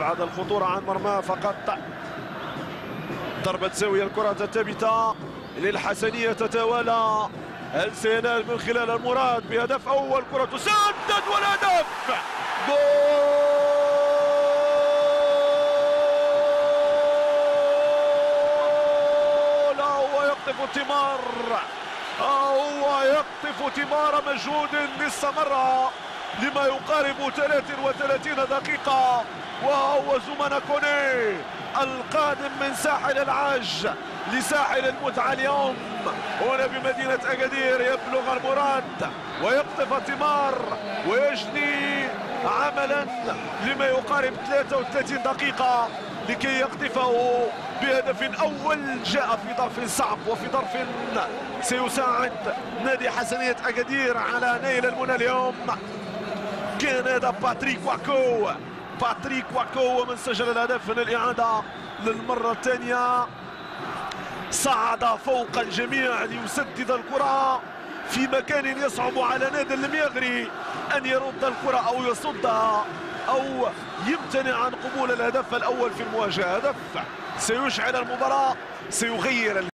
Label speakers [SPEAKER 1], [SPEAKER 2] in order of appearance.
[SPEAKER 1] يبعد الخطورة عن مرماه فقط. ضربة زاوية، الكرة الثابتة للحسنية تتوالى. هل سينال من خلال المراد بهدف أول؟ كرة تسدد والهدف جول. هو يقطف تمار، هو يقطف تمار مجهود استمر لما يقارب 33 دقيقة، وهو زومانا كوني القادم من ساحل العاج لساحل المتعة اليوم هنا بمدينة أكادير. يبلغ المراد ويقطف تمار ويجني عملا لما يقارب 33 دقيقة لكي يقطفه بهدف أول جاء في ظرف صعب وفي ظرف سيساعد نادي حسنية أكادير على نيل المنى اليوم. كان هذا باتريك واكو ومن سجل الهدف من الإعادة للمرة الثانية. صعد فوق الجميع ليسدد الكرة في مكان يصعب على نادي المياغري أن يرد الكرة أو يصدها أو يمتنع عن قبول الهدف الأول في المواجهة. هدف سيشعل المباراة، سيغير